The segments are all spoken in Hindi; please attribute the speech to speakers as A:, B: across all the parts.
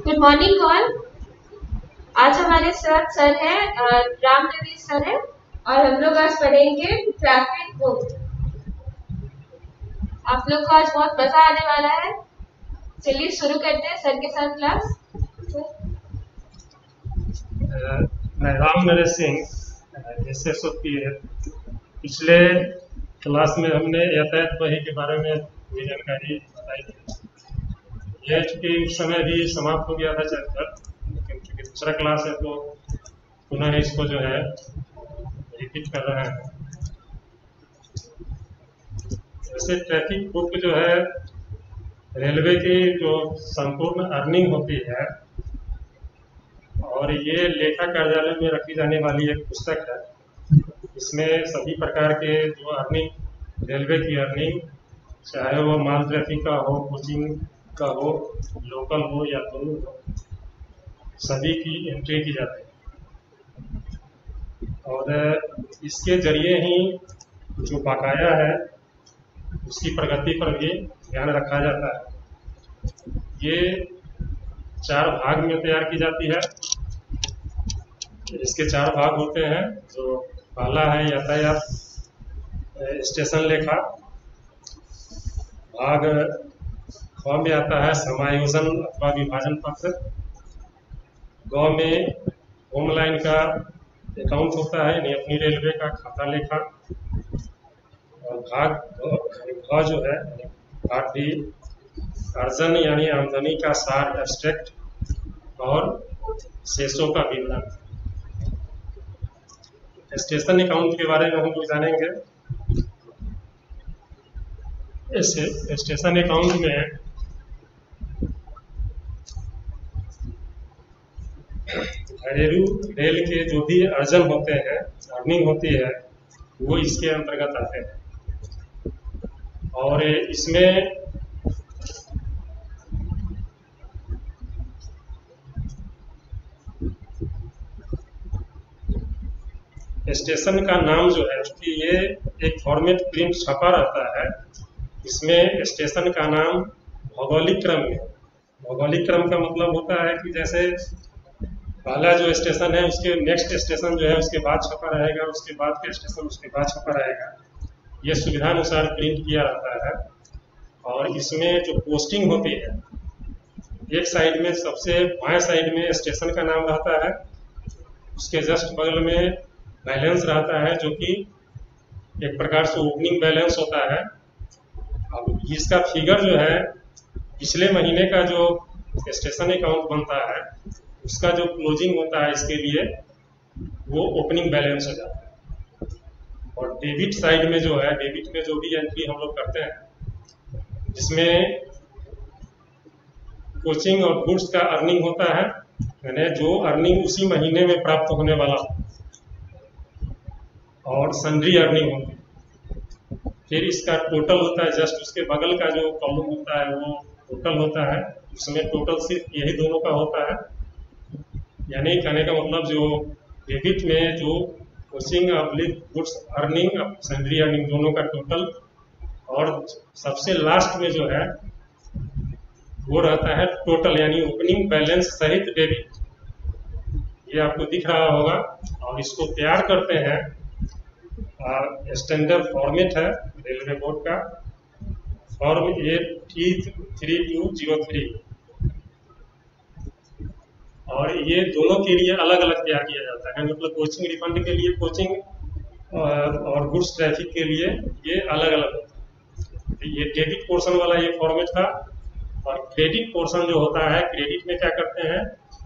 A: Good morning all. आज हमारे साथ सर है राम नवीन सर है और हम लोग आज पढ़ेंगे ट्रैफिक बुक। आप लोग को आज बहुत मजा आने वाला है। चलिए शुरू करते हैं सर के साथ क्लास।
B: मैं राम नरेश सिंह SSOP है। पिछले क्लास में हमने यातायात वही के बारे में भी जानकारी बताई थी। यह चूँकि उस समय भी समाप्त हो गया था चैप्टर, लेकिन चूँकि दूसरा क्लास है तो पुनः इसको जो है रिपीट कर रहे हैं। जैसे ट्रैफिक बुक जो है रेलवे की जो संपूर्ण अर्निंग होती है और ये लेखा कार्यालय में रखी जाने वाली एक पुस्तक है। इसमें सभी प्रकार के जो अर्निंग, रेलवे की अर्निंग, चाहे वो माल ट्रैफिक का हो, कोचिंग का हो, लोकल हो या दोनों हो, सभी की एंट्री की जाती है और इसके जरिए ही जो बकाया है उसकी प्रगति पर भी ध्यान रखा जाता है। ये 4 भाग में तैयार की जाती है। इसके 4 भाग होते हैं। जो पहला है यातायात स्टेशन लेखा, भाग ख में आता है समायोजन अथवा विभाजन पत्र, ग में होम लाइन का अकाउंट होता है यानी अपनी रेलवे का खाता लेखा, और भाग ग जो है भाग डी अर्जन यानी आमदनी का सार एब्स्ट्रैक्ट और शेषों का विवरण। स्टेशन अकाउंट के बारे में हम लोग जानेंगे। इस स्टेशन अकाउंट में घरेलू रेल के जो भी अर्जन होते हैं, अर्निंग होती है, वो इसके अंतर्गत आते हैं। और इसमें स्टेशन का नाम जो है कि ये एक फॉर्मेट प्रिंट छपा रहता है। इसमें स्टेशन का नाम भौगोलिक क्रम में, भौगोलिक क्रम का मतलब होता है कि जैसे पहला जो स्टेशन है उसके नेक्स्ट स्टेशन जो है उसके बाद छपा रहेगा, उसके बाद के स्टेशन उसके बाद छपा रहेगा। ये सुविधानुसार प्रिंट किया रहता है। और इसमें जो पोस्टिंग होती है, एक साइड में सबसे बाएं साइड में स्टेशन का नाम रहता है, उसके जस्ट बगल में बैलेंस रहता है जो कि एक प्रकार से ओपनिंग बैलेंस होता है। अब इसका फिगर जो है पिछले महीने का जो स्टेशन अकाउंट बनता है उसका जो क्लोजिंग होता है इसके लिए वो ओपनिंग बैलेंस हो जाता है। और डेबिट साइड में जो है, डेबिट में जो भी एंट्री हम लोग करते हैं जिसमें कोचिंग और गुड्स का अर्निंग होता है, यानी जो अर्निंग उसी महीने में प्राप्त होने वाला, और सन्ड्री अर्निंग होती है। फिर इसका टोटल होता है, जस्ट उसके बगल का जो कॉलम होता है वो टोटल होता है। उसमें टोटल सिर्फ यही दोनों का होता है। यानी कहने का मतलब जो डेबिट में जो coaching goods earning, sundry earning दोनों का टोटल, और सबसे लास्ट में जो है वो रहता है टोटल यानी ओपनिंग बैलेंस सहित डेबिट। ये आपको दिख रहा होगा। और इसको तैयार करते हैं, स्टैंडर्ड फॉर्मेट है रेलवे बोर्ड का, फॉर्म 8T3203। और ये दोनों के लिए अलग अलग तैयार किया जाता है। मतलब कोचिंग रिफंड के लिए कोचिंग और गुड्स ट्रैफिक के लिए ये अलग अलग होता है। ये डेबिट पोर्शन वाला ये फॉर्मेट था। और क्रेडिट पोर्शन जो होता है, क्रेडिट में क्या करते हैं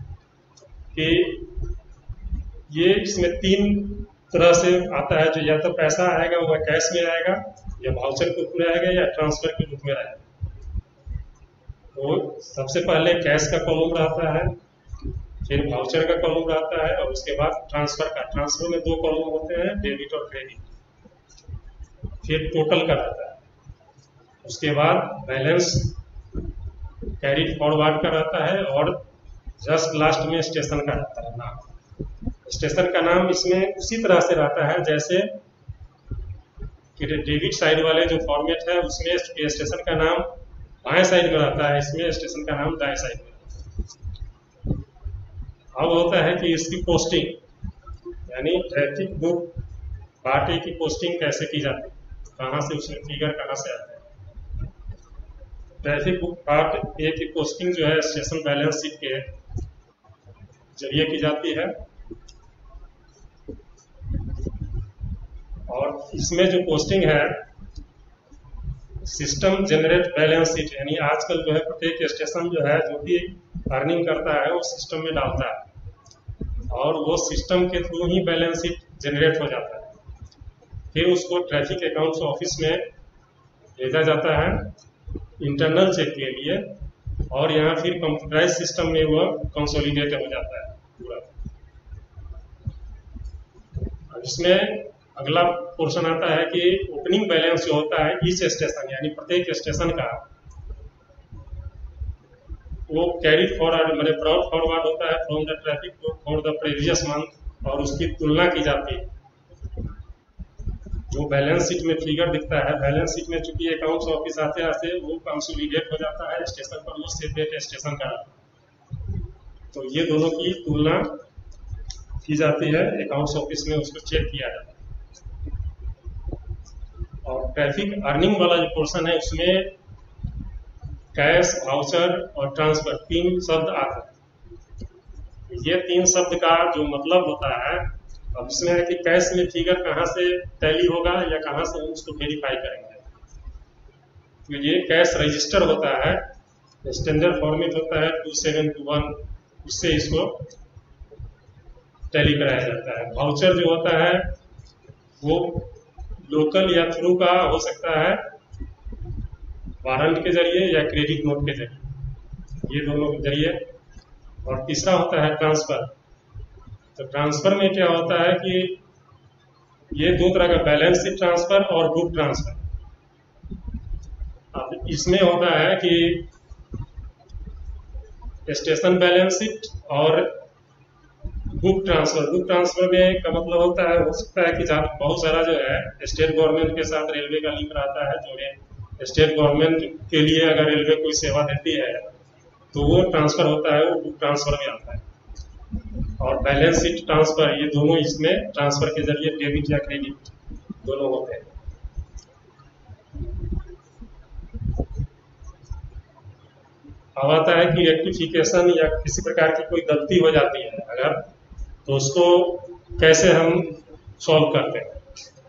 B: कि ये इसमें 3 तरह से आता है। जो या तो पैसा आएगा वो कैश में आएगा, या वाउचर के रूप में आएगा, या ट्रांसफर के रूप में आएगा। तो सबसे पहले कैश का कॉलम रहता है, फिर वाउचर का कॉलम रहता है, और उसके बाद ट्रांसफर का। ट्रांसफर में 2 कॉलम होते हैं, डेबिट और क्रेडिट। फिर टोटल का रहता है। उसके बाद बैलेंस कैरिड फॉरवर्ड का रहता है, और जस्ट लास्ट में स्टेशन का रहता है नाम। स्टेशन का नाम इसमें उसी तरह से रहता है जैसे कि डेबिट साइड वाले जो फॉर्मेट है उसमें स्टेशन का नाम बाएं साइड में रहता है, इसमें स्टेशन का नाम दाएं साइड में रहता है। अब होता है कि इसकी पोस्टिंग, यानी ट्रैफिक बुक पार्ट ए की पोस्टिंग कैसे की जाती है, कहाँ से उसमें फिगर कहाँ से आता है। ट्रैफिक बुक पार्ट ए की पोस्टिंग जो है स्टेशन बैलेंस शीट के जरिए की जाती है, और इसमें जो पोस्टिंग है सिस्टम जनरेट बैलेंस शीट, यानी आजकल जो है प्रत्येक स्टेशन जो है जो भी अर्निंग करता है वो सिस्टम में डालता है और वो सिस्टम के थ्रू ही बैलेंस शीट जनरेट हो जाता है। फिर उसको ट्रैफिक अकाउंट्स ऑफिस में भेजा जाता है इंटरनल चेक के लिए, और यहाँ फिर कंप्यूटराइज सिस्टम में वो कंसोलिडेट हो जाता है पूरा। अब इसमें अगला पोर्शन आता है कि ओपनिंग बैलेंस जो होता है ईच स्टेशन, यानी प्रत्येक स्टेशन का वो कैरी फॉरवर्ड मतलब ब्रॉड फॉरवर्ड होता है from the traffic for the previous month, और उसकी तुलना की जाती है। जो बैलेंस शीट में फिगर दिखता है, बैलेंस शीट में चूंकि अकाउंट्स ऑफिस आते आते वो कंसोलिडेट हो जाता है स्टेशन पर, वो सेपरेट स्टेशन का, तो ये दोनों की तुलना की जाती है अकाउंट्स ऑफिस में, उसको चेक किया जाता है। और ट्रैफिक अर्निंग वाला जो पोर्शन है उसमें कैश, वाउचर और ट्रांसफर तीन शब्द आते हैं। ये तीन शब्द का जो मतलब होता है, अब इसमें है कि कैश में फिगर कहाँ से टैली होगा या कहाँ से हम उसको वेरीफाई करेंगे। तो ये कैश रजिस्टर होता है, स्टैंडर्ड फॉर्मेट होता है 2721, उससे इसको टैली कराया जाता है। वाउचर जो होता है वो लोकल या थ्रू का हो सकता है, वारंट के जरिए या क्रेडिट नोट के जरिए, ये दोनों के जरिए। और तीसरा होता है ट्रांसफर। तो ट्रांसफर में क्या होता है कि ये दो तरह का बैलेंस शीट ट्रांसफर और बुक ट्रांसफर। अब इसमें होता है कि स्टेशन बैलेंस शीट और बुक ट्रांसफर। बुक ट्रांसफर में का मतलब होता है, हो सकता है कि बहुत सारा जो है स्टेट गवर्नमेंट के साथ रेलवे का लिंक रहता है, जो स्टेट गवर्नमेंट के लिए अगर रेलवे कोई सेवा देती है तो वो ट्रांसफर होता है, वो बुक ट्रांसफर में आता है। और बैलेंस शीट ट्रांसफर, ये दोनों इसमें ट्रांसफर के जरिए डेबिट या क्रेडिट दोनों होते हैं। अब आता है कि रेक्टिफिकेशन या किसी प्रकार की कोई गलती हो जाती है अगर, तो उसको कैसे हम सॉल्व करते हैं।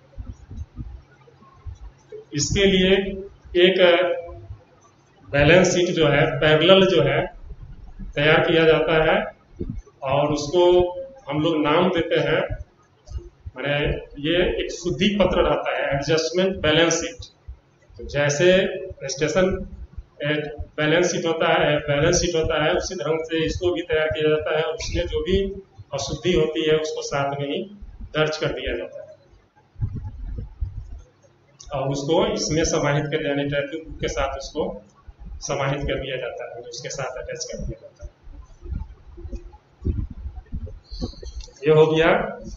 B: इसके लिए एक बैलेंस शीट जो है पैरेलल जो है तैयार किया जाता है, और उसको हम लोग नाम देते हैं, माने ये एक शुद्धि पत्र रहता है, एडजस्टमेंट बैलेंस शीट। तो जैसे स्टेशन बैलेंस शीट होता है उसी ढंग से इसको भी तैयार किया जाता है, उसमें जो भी अशुद्धि होती है उसको साथ में ही दर्ज कर दिया जाता है और उसको इसमें समाहित कर, यानी ट्रैफिक बुक के साथ उसको समाहित कर दिया जाता है, उसके साथ अटैच कर दिया जाता है। ये हो गया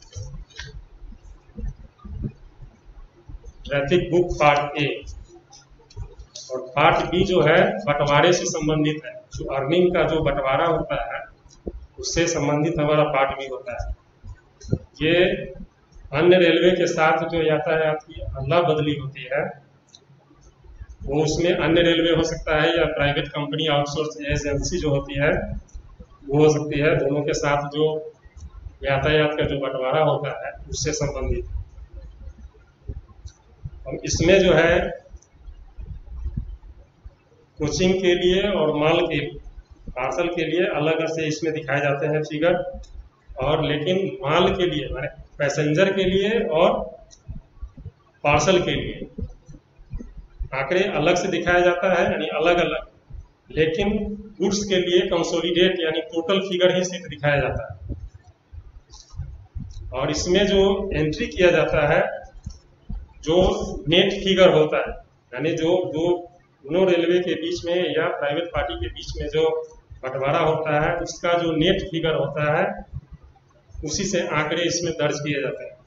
B: ट्रैफिक बुक पार्ट ए। और पार्ट बी जो है बंटवारे से संबंधित है, जो अर्निंग का जो बंटवारा होता है उससे संबंधित हमारा पार्ट बी होता है। ये अन्य रेलवे के साथ जो यातायात की अदला बदली होती है वो उसमें अन्य रेलवे हो सकता है या प्राइवेट कंपनी आउटसोर्स एजेंसी जो होती है वो हो सकती है, दोनों के साथ जो यातायात का जो बंटवारा होता है उससे संबंधित। और इसमें जो है कोचिंग के लिए और माल के पार्सल के लिए अलग से इसमें दिखाए जाते हैं फिगर, और लेकिन माल के लिए माने पैसेंजर के लिए और पार्सल के लिए आंकड़े अलग से दिखाया जाता है, यानी अलग अलग, लेकिन गुड्स के लिए कंसोलिडेट यानी टोटल फिगर ही सिर्फ दिखाया जाता है। और इसमें जो एंट्री किया जाता है जो नेट फिगर होता है, यानी जो दोनों रेलवे के बीच में या प्राइवेट पार्टी के बीच में जो बंटवारा होता है उसका जो नेट फिगर होता है उसी से आंकड़े इसमें दर्ज किए जाते हैं।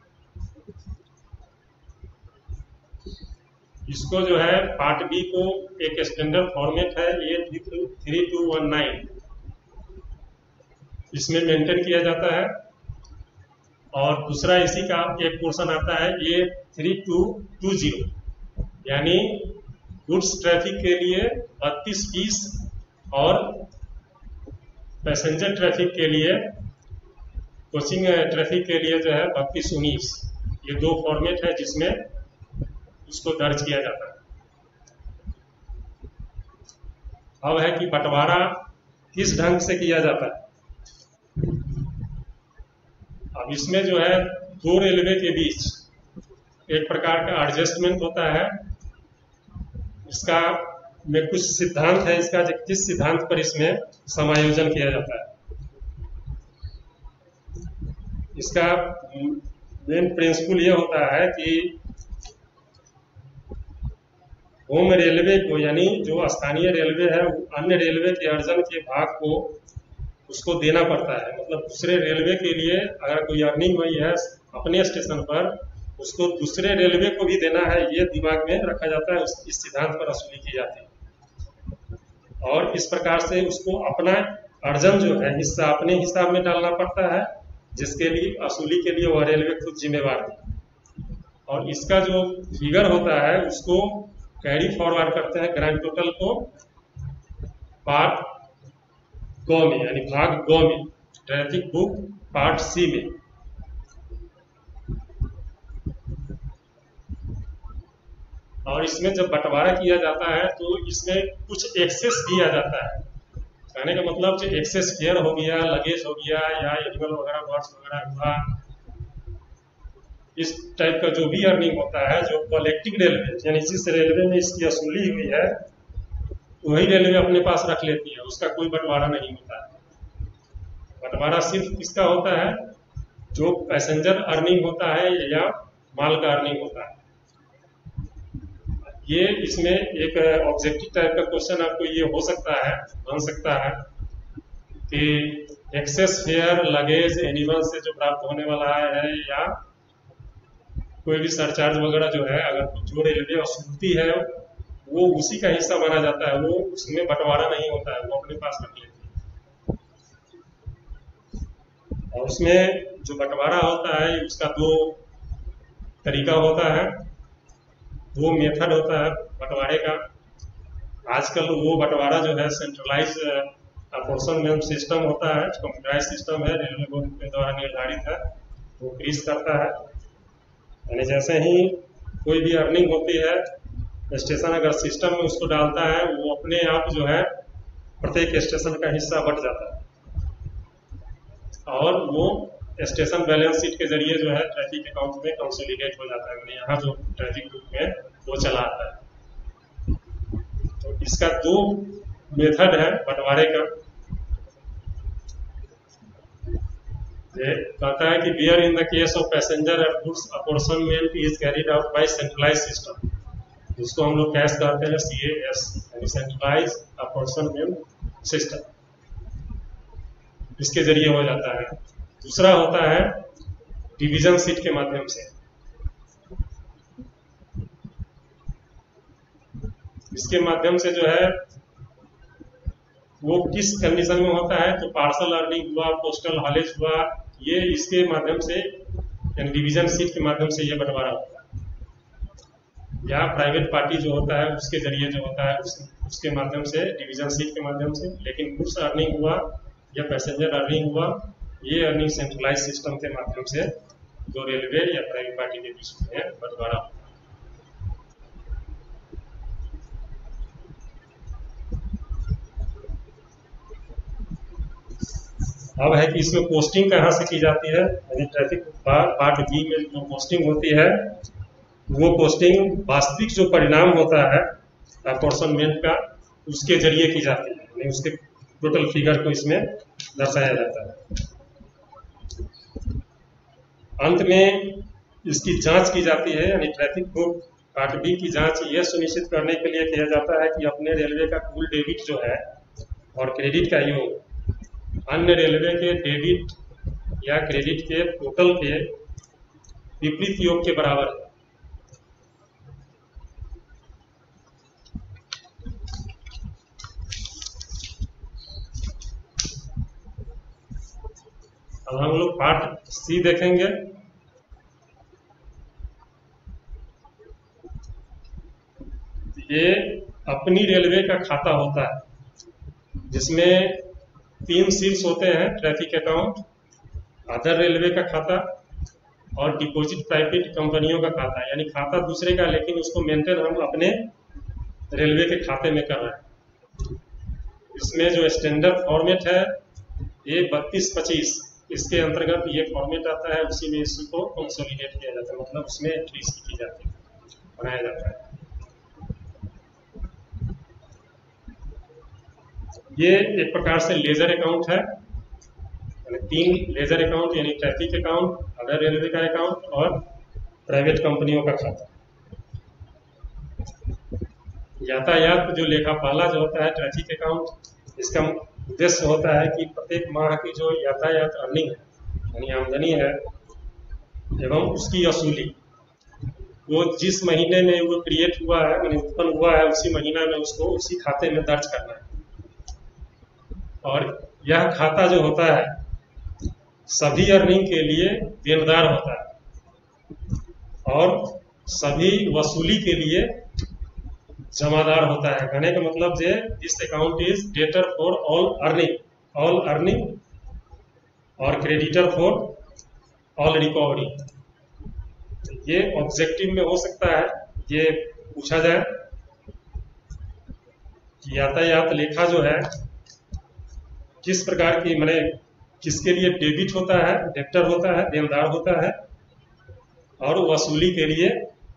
B: इसको जो है पार्ट बी को एक स्टैंडर्ड फॉर्मेट है 83219, इसमें मेंटेन किया जाता है। और दूसरा इसी का एक पोर्शन आता है A3220, यानी गुड्स ट्रैफिक के लिए 3220 और पैसेंजर ट्रैफिक के लिए, कोचिंग ट्रैफिक के लिए जो है 3219। ये दो फॉर्मेट है जिसमें उसको दर्ज किया जाता है। अब है कि बंटवारा किस ढंग से किया जाता है। अब इसमें जो है दो रेलवे के बीच एक प्रकार का एडजस्टमेंट होता है। इसका में कुछ सिद्धांत है, इसका किस सिद्धांत पर इसमें समायोजन किया जाता है। इसका मेन प्रिंसिपल ये होता है कि होम रेलवे को, यानी जो स्थानीय रेलवे है, अन्य रेलवे के अर्जन के भाग को उसको देना पड़ता है। मतलब दूसरे रेलवे के लिए अगर कोई अर्निंग हुई है अपने स्टेशन पर, उसको दूसरे रेलवे को भी देना है, ये दिमाग में रखा जाता है। इस सिद्धांत पर वसूली की जाती है और इस प्रकार से उसको अपना अर्जन जो है हिस्सा अपने हिसाब में डालना पड़ता है, जिसके लिए वसूली के लिए वह रेलवे खुद जिम्मेवार है। और इसका जो फिगर होता है उसको कैरी फॉरवर्ड करते हैं ग्रैंड टोटल को पार्ट ग में, यानी भाग ग में, ट्रैफिक बुक पार्ट सी में। और इसमें जब बंटवारा किया जाता है तो इसमें कुछ एक्सेस भी आ जाता है। कहने का मतलब जो एक्सेस फेयर हो गया, लगेज हो गया, या एनिमल वगैरह बर्ड्स वगैरह हुआ, इस टाइप का जो भी अर्निंग होता है, जो कलेक्टिव रेलवे यानी जिस रेलवे में इसकी वसूली हुई है वही रेलवे अपने पास रख लेती है, उसका कोई बंटवारा नहीं होता है। बंटवारा सिर्फ किसका होता है, जो पैसेंजर अर्निंग होता है या माल का अर्निंग होता है। ये इसमें एक ऑब्जेक्टिव टाइप का क्वेश्चन आपको ये हो सकता है, बन सकता है कि एक्सेस फेयर लगेज एनिमल से जो प्राप्त होने वाला है या कोई भी सरचार्ज वगैरह जो है, अगर जो रेलवे वसूलती है वो उसी का हिस्सा माना जाता है, वो उसमें बंटवारा नहीं होता है, वो अपने पास रख लेती है। और उसमें जो बंटवारा होता है उसका दो तरीका होता है, दो मेथड होता है बंटवारे का। आजकल वो बंटवारा जो है सेंट्रलाइज अपॉर्शनमेंट सिस्टम होता है, कंप्यूटराइज सिस्टम है, रेलवे बोर्ड के द्वारा निर्धारित है, वो क्रीज करता है। यानी जैसे ही कोई भी अर्निंग होती है, स्टेशन अगर सिस्टम में उसको डालता है, वो अपने आप जो है प्रत्येक स्टेशन का हिस्सा बट जाता है और वो स्टेशन बैलेंस शीट के जरिए जो है ट्रैफिक अकाउंट में कंसोलिडेट हो जाता है, यहाँ जो ट्रैफिक बुक में वो चला आता है। तो इसका दो मेथड है बंटवारे का। ये कहता है कि where in the case of passenger and goods apportionment is carried out by centralise system, जिसको हम लोग कैश कहते हैं, CAS, यानी सेंट्रलाइज अपॉर्शनमेंट सिस्टम, इसके जरिए हो जाता है। दूसरा होता है डिवीजन सीट के माध्यम से। इसके माध्यम से जो है वो किस कंडीशन में होता है, तो पार्सल अर्निंग हुआ, पोस्टल हॉलेज हुआ, ये इसके माध्यम से यानी डिवीजन सीट के माध्यम से ये बंटवारा होता है। या प्राइवेट पार्टी जो होता है उसके जरिए जो होता है उसके माध्यम से, डिवीजन सीट के माध्यम से। लेकिन गुड्स अर्निंग हुआ या पैसेंजर अर्निंग हुआ, ये अर्निंग सेंट्रलाइज सिस्टम के माध्यम से जो रेलवे या प्राइवेट पार्टी के बीच में बंटवारा होता है। अब है कि इसमें पोस्टिंग कहाँ से की जाती है, यानी ट्रैफिक पार्ट बी में जो पोस्टिंग होती है, वो पोस्टिंग वास्तविक जो परिणाम होता है अपॉर्शनमेंट का, उसके जरिए की जाती है, यानी उसके टोटल फिगर को इसमें दर्शाया जाता है। अंत में इसकी जांच की जाती है, यानी ट्रैफिक बुक पार्ट बी की जांच यह सुनिश्चित करने के लिए किया जाता है कि अपने रेलवे का कुल डेबिट जो है और क्रेडिट का योग अन्य रेलवे के डेबिट या क्रेडिट के टोटल के विपरीत योग के बराबर है। अब हम लोग पार्ट सी देखेंगे। ये अपनी रेलवे का खाता होता है जिसमें 3 शीर्ष होते हैं, ट्रैफिक अकाउंट, अदर रेलवे का खाता और डिपॉजिट प्राइवेट कंपनियों का खाता। यानी खाता दूसरे का, लेकिन उसको मेंटेन हम अपने रेलवे के खाते में कर रहे हैं। इसमें जो स्टैंडर्ड फॉर्मेट है ये 3225, इसके अंतर्गत ये फॉर्मेट आता है, उसी में इसको कंसोलिडेट किया जाता है, मतलब उसमें एंट्री की जाती है, बनाया जाता है। ये एक प्रकार से लेजर अकाउंट है, यानी 3 लेजर अकाउंट, यानी ट्रैफिक अकाउंट, अदर रेलवे का अकाउंट और प्राइवेट कंपनियों का खाता। यातायात जो लेखापाला जो होता है ट्रैफिक अकाउंट, इसका उद्देश्य होता है कि प्रत्येक माह की जो यातायात अर्निंग है, यानी आमदनी है, एवं उसकी वसूली, वो जिस महीने में वो क्रिएट हुआ है, यानी उत्पन्न हुआ है, उसी महीना में उसको उसी खाते में दर्ज करना है। और यह खाता जो होता है सभी अर्निंग के लिए देनदार होता है और सभी वसूली के लिए जमादार होता है। कहने का मतलब जे this account is debtor for all earning और क्रेडिटर फॉर ऑल रिकवरी। ये ऑब्जेक्टिव में हो सकता है, ये पूछा जाए कि यातायात लेखा जो है किस प्रकार की, माने किसके लिए डेबिट होता है, डेप्टर होता है, देनदार होता है, और वसूली के लिए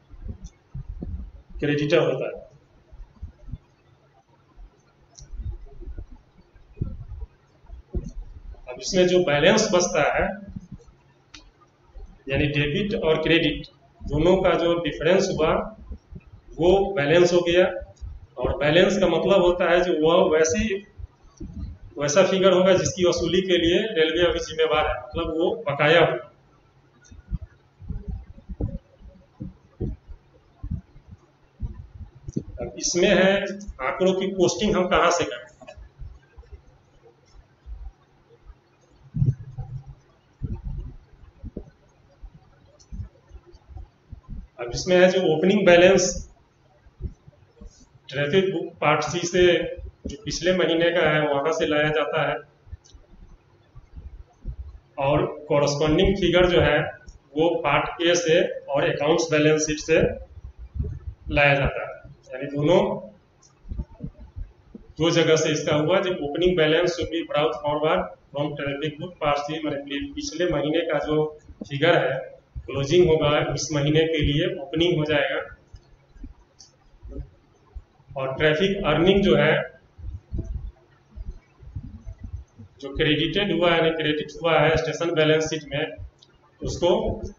B: क्रेडिटर होता है। अब इसमें जो बैलेंस बचता है, यानी डेबिट और क्रेडिट दोनों का जो डिफरेंस हुआ वो बैलेंस हो गया। और बैलेंस का मतलब होता है जो वह वैसा फिगर होगा जिसकी वसूली के लिए रेलवे अभी जिम्मेवार है, मतलब वो बकाया होगा। अब इसमें है आंकड़ों की पोस्टिंग हम कहां से करें। अब इसमें है जो opening balance traffic book part C से जो पिछले महीने का है वहां से लाया जाता है, और कॉरस्पॉन्डिंग फिगर जो है वो पार्ट ए से और अकाउंट्स बैलेंस शीट से लाया जाता है। यानी दोनों दो जगह से इसका हुआ। जब opening balance should be brought forward from traffic book part C, मतलब पिछले महीने का जो फिगर है क्लोजिंग होगा इस महीने के लिए ओपनिंग हो जाएगा। और ट्रैफिक अर्निंग जो है जो क्रेडिटेड हुआ है, क्रेडिट हुआ है स्टेशन बैलेंस शीट में, उसको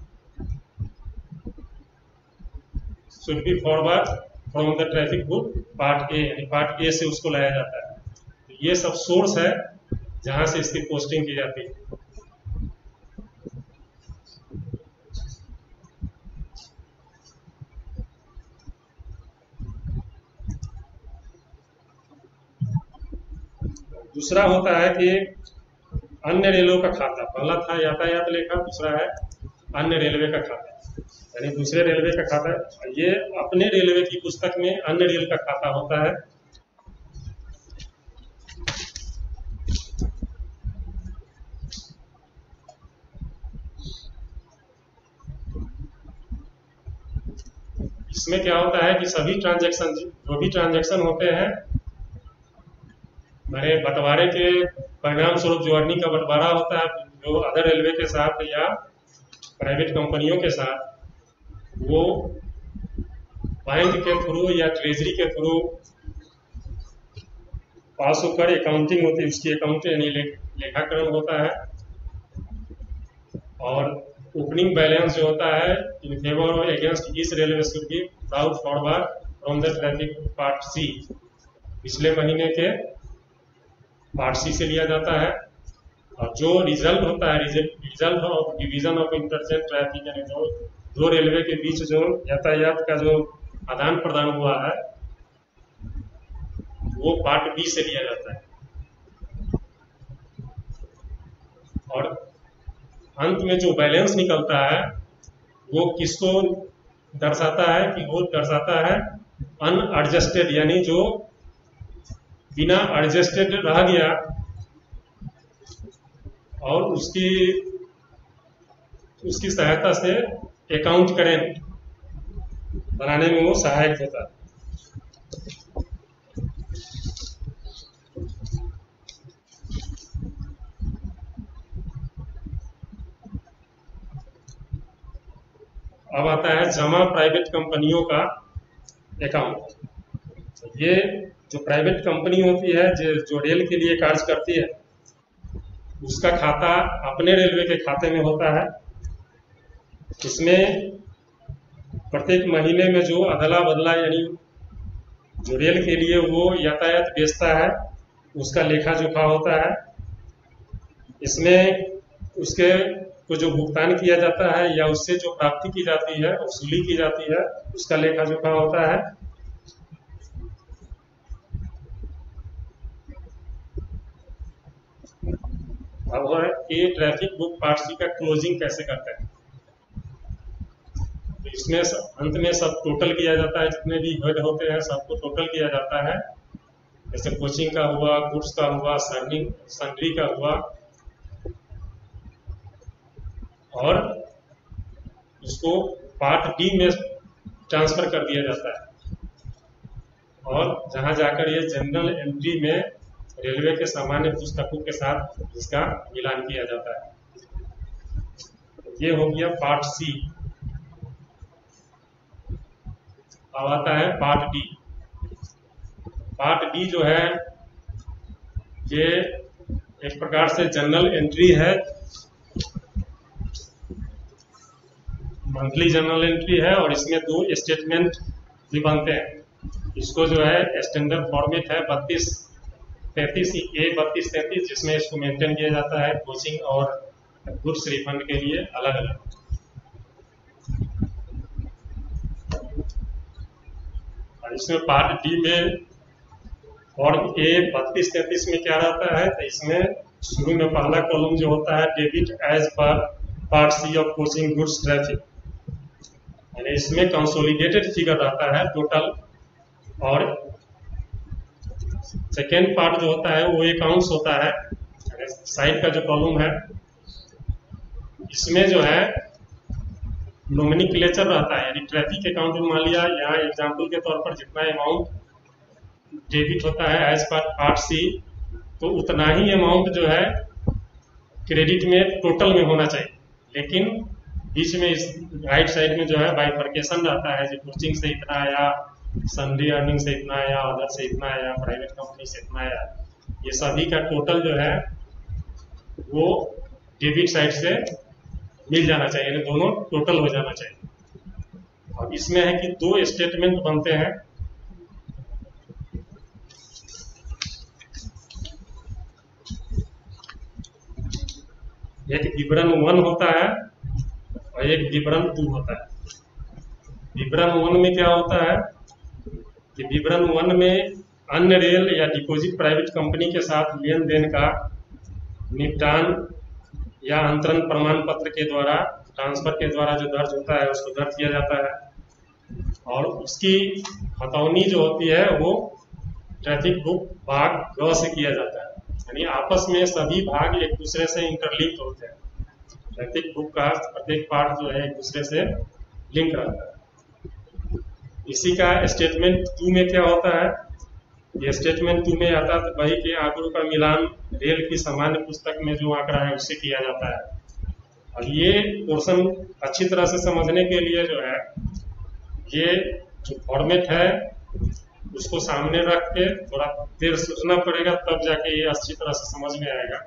B: should be forward from the traffic book part A, यानी पार्ट ए से उसको लाया जाता है। तो ये सब सोर्स है जहां से इसकी पोस्टिंग की जाती है। दूसरा होता है कि अन्य रेलों का खाता। पहला था यातायात लेखा, दूसरा है अन्य रेलवे का खाता, यानी दूसरे रेलवे का खाता। ये अपने रेलवे की पुस्तक में अन्य रेल का खाता होता है। इसमें क्या होता है कि सभी ट्रांजैक्शन, जो भी ट्रांजैक्शन होते हैं, मैंने बंटवारे के परिणाम स्वरूप जो अर्निंग का बंटवारा होता है जो अदर रेलवे के साथ या प्राइवेट कंपनियों के साथ, वो बैंक के थ्रू या ट्रेजरी के थ्रू पास होकर अकाउंटिंग होती है, उसकी अकाउंट यानी लेखाकरण होता है। और ओपनिंग बैलेंस जो होता है इन फेवर और against each railway should be brought forward from the traffic part C, पिछले महीने के पार्ट सी से लिया जाता है। और जो रिजल्ट होता है, result of division of interchange traffic, यानी जो दो रेलवे के बीच जो यातायात का जो आदान प्रदान हुआ है वो पार्ट बी से लिया जाता है। और अंत में जो बैलेंस निकलता है वो किसको दर्शाता है कि वो दर्शाता है अनएडजस्टेड, यानी जो बिना एडजस्टेड रह गया और उसकी सहायता से अकाउंट करेंट बनाने में वो सहायक होता है। अब आता है जमा प्राइवेट कंपनियों का अकाउंट। ये जो प्राइवेट कंपनी होती है जो रेल के लिए कार्य करती है, उसका खाता अपने रेलवे के खाते में होता है। इसमें प्रत्येक महीने में जो अदला बदला यानी जो रेल के लिए वो यातायात बेचता है उसका लेखा जोखा होता है। इसमें उसके को जो भुगतान किया जाता है या उससे जो प्राप्ति की जाती है, वसूली की जाती है, उसका लेखा जोखा होता है। अब है कि ट्रैफिक बुक पार्ट सी का क्लोजिंग कैसे करते हैं। तो इसमें अंत में सब टोटल किया जाता है, जितने भी हेड होते हैं सबको टोटल किया जाता है। जैसे कोचिंग का हुआ, गुड्स का हुआ, सन्ड्री का हुआ, और उसको पार्ट डी में ट्रांसफर कर दिया जाता है और जहां जाकर ये जनरल एंट्री में रेलवे के सामान्य पुस्तकों के साथ इसका मिलान किया जाता है। ये हो गया पार्ट सी। अब आता है पार्ट डी। पार्ट डी जो है ये एक प्रकार से जनरल एंट्री है, मंथली जनरल एंट्री है, और इसमें 2 स्टेटमेंट भी बनते हैं। इसको जो है स्टैंडर्ड फॉर्मेट है 3233 ए 3233, जिसमें इसको मेंटेन किया जाता है कोचिंग और गुड्स रिफंड के लिए अलग अलग। और इसमें पार्ट डी में फॉर्म ए 3233 में क्या रहता है, तो इसमें शुरू में पहला कॉलम जो होता है debit as per part C of coaching goods traffic, यानी इसमें कंसोलिडेटेड फिगर रहता है टोटल। और सेकेंड पार्ट जो होता है वो अकाउंट्स होता है, साइड का जो कॉलम है इसमें जो है नोमेनक्लेचर रहता है, यानी ट्रैफिक अकाउंट में मान लिया यहाँ एग्जांपल के तौर पर जितना अमाउंट डेबिट होता है एज पर पार्ट सी, तो उतना ही अमाउंट जो है क्रेडिट में टोटल में होना चाहिए। लेकिन बीच में इस राइट साइड में जो है बाइफर्केशन रहता है, जो कोचिंग से इतना आया, सन्ड्री अर्निंग से इतना आया, अदर से इतना आया, प्राइवेट कंपनी से इतना आया, ये सभी का टोटल जो है वो डेबिट साइड से मिल जाना चाहिए, यानी दोनों टोटल हो जाना चाहिए। अब इसमें है कि 2 स्टेटमेंट बनते हैं। एक विवरण 1 होता है और एक विवरण 2 होता है। विवरण 1 में क्या होता है कि विवरण 1 में अन्य रेल या डिपॉजिट प्राइवेट कंपनी के साथ लेन देन का निपटान या अंतरण प्रमाण पत्र के द्वारा, ट्रांसफर के द्वारा जो दर्ज होता है उसको दर्ज किया जाता है, और उसकी खतौनी जो होती है वो ट्रैफिक बुक भाग ग से किया जाता है, यानी आपस में सभी भाग एक दूसरे से इंटरलिंक होते हैं। ट्रैफिक बुक का प्रत्येक पार्ट जो है एक दूसरे से लिंक रहता है। इसी का स्टेटमेंट 2 में क्या होता है, ये स्टेटमेंट 2 में आता है वही के आंकड़ों का मिलान रेल की सामान्य पुस्तक में जो आंकड़ा है उससे किया जाता है। और ये पोर्शन अच्छी तरह से समझने के लिए जो है ये जो फॉर्मेट है उसको सामने रख के थोड़ा देर सोचना पड़ेगा, तब जाके ये अच्छी तरह से समझ में आएगा।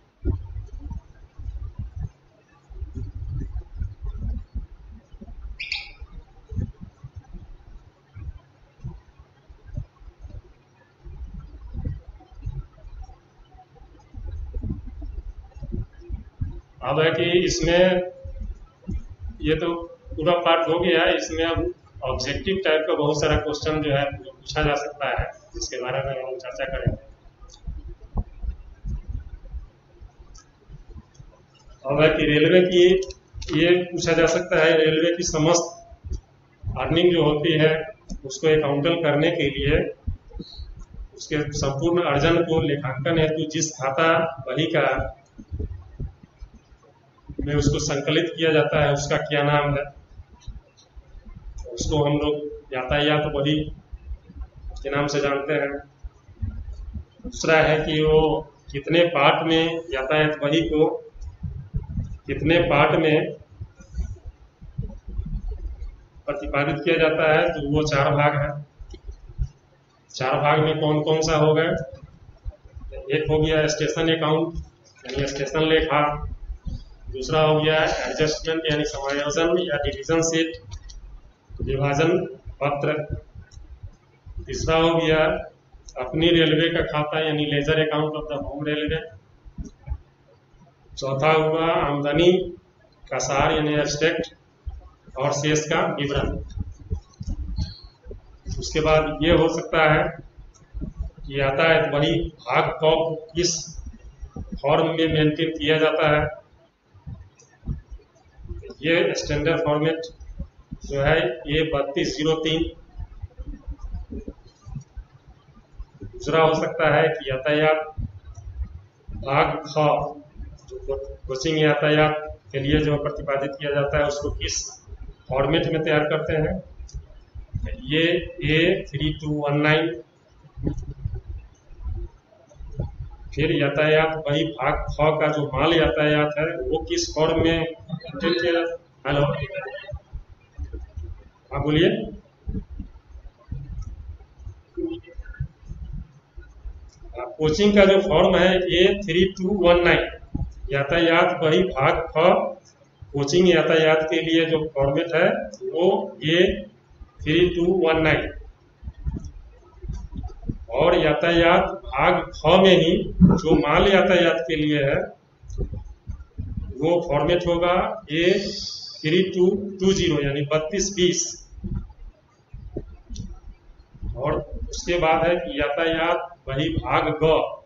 B: अब है कि इसमें ये तो पूरा पार्ट हो गया, इसमें अब ऑब्जेक्टिव टाइप का बहुत सारा क्वेश्चन जो है जो पूछा जा सकता है, जिसके बारे में हम चर्चा करेंगे। अब है कि रेलवे की, ये पूछा जा सकता है रेलवे की समस्त अर्निंग जो होती है उसको अकाउंटल करने के लिए उसके संपूर्ण अर्जन को लेखांकन हेतु जिस खाता बही का में उसको संकलित किया जाता है उसका क्या नाम है, उसको हम लोग यातायात बही के नाम से जानते हैं। दूसरा है कि वो कितने पार्ट में, यातायात बही को कितने पार्ट में प्रतिपादित किया जाता है, तो वो 4 भाग है। 4 भाग में कौन कौन सा हो गया? एक हो गया स्टेशन अकाउंट यानी स्टेशन लेखा, दूसरा हो गया एडजस्टमेंट यानी समायोजन या डिवीजन शीट, विभाजन पत्र, तीसरा हो गया अपनी रेलवे का खाता यानी ledger account of the home railway, चौथा हुआ आमदनी का सार यानी एब्स्ट्रैक्ट और शेष का विवरण। उसके बाद ये हो सकता है कि यातायात बही भाग को किस फॉर्म में मेंटेन किया जाता है। ये स्टैंडर्ड फॉर्मेट जो है ये 3203। दूसरा हो सकता है कि यातायात भाग ख जो कोचिंग यातायात के लिए जो प्रतिपादित किया जाता है उसको किस फॉर्मेट में तैयार करते हैं। ये A3219। फिर यातायात बही भाग ख का जो माल यातायात है वो किस फॉर्म में मेंटेन किया जाता है। हेलो, हाँ बोलिए। कोचिंग का जो फॉर्म है A3219, यातायात बही भाग ख कोचिंग यातायात के लिए जो फॉर्मेट है वो A3219। और यातायात भाग ख में ही जो माल यातायात के लिए है वो फॉर्मेट होगा A3220 यानी 3220। और उसके बाद है कि यातायात वही भाग ग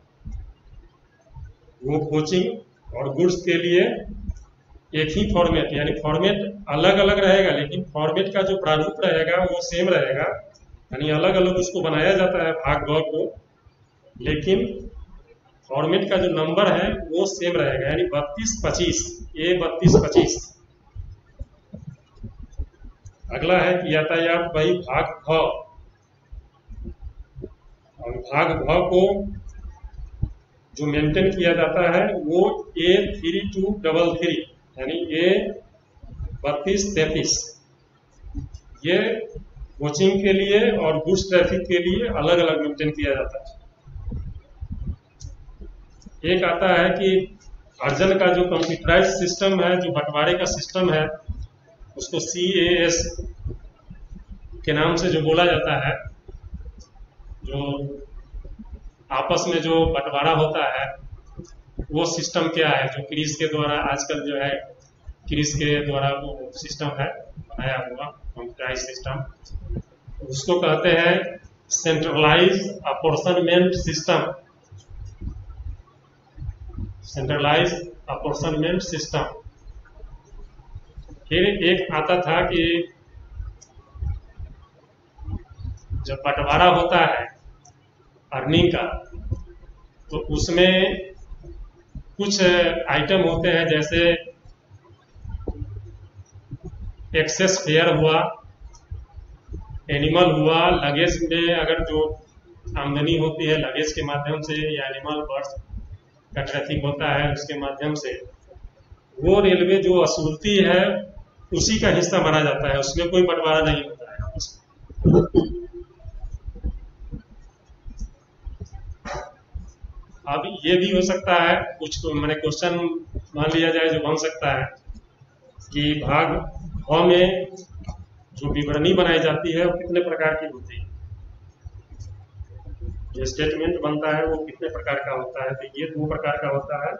B: वो कोचिंग और गुड्स के लिए एक ही फॉर्मेट यानी फॉर्मेट अलग अलग रहेगा लेकिन फॉर्मेट का जो प्रारूप रहेगा वो सेम रहेगा, यानी अलग अलग उसको बनाया जाता है भाग ग को, लेकिन फॉर्मेट का जो नंबर है वो सेम रहेगा यानी 3225 A3225। अगला है कि यातायात वही भाग भ, और भाग भ को जो मेंटेन किया जाता है वो A3233 यानी A3233। ये कोचिंग के लिए और गुड्स ट्रैफिक के लिए अलग अलग मेंटेन किया जाता है। एक आता है कि अर्जन का जो कंप्यूटराइज सिस्टम है, जो बंटवारे का सिस्टम है, उसको CAS के नाम से जो बोला जाता है। जो आपस में जो बंटवारा होता है वो सिस्टम क्या है, जो क्रिस के द्वारा आजकल जो है क्रिस के द्वारा वो सिस्टम है बनाया हुआ कंप्यूटराइज सिस्टम, उसको कहते हैं centralise apportionment system. Centralise apportionment system. फिर एक आता था कि जब बंटवारा होता है अर्निंग का तो उसमें कुछ आइटम होते हैं जैसे एक्सेस फेयर हुआ, एनिमल हुआ, लगेज में अगर जो आमदनी होती है लगेज के माध्यम से या एनिमल बर्ड्स का ट्रैफिक होता है उसके माध्यम से, वो रेलवे जो वसूलती है उसी का हिस्सा माना जाता है, उसमें कोई बंटवारा नहीं होता है आपस में। अब ये भी हो सकता है कुछ मैंने क्वेश्चन मान लिया जाए जो बन सकता है कि भाग ख में जो विवरणी बनाई जाती है वो कितने प्रकार की होती है, जो स्टेटमेंट बनता है वो कितने प्रकार का होता है। तो ये 2 प्रकार का होता है।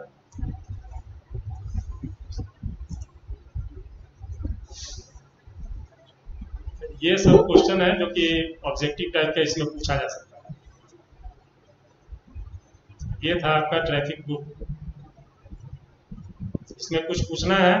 B: ये सब क्वेश्चन है जो कि ऑब्जेक्टिव टाइप का इसमें पूछा जा सकता है। ये था आपका ट्रैफिक बुक। इसमें कुछ पूछना है?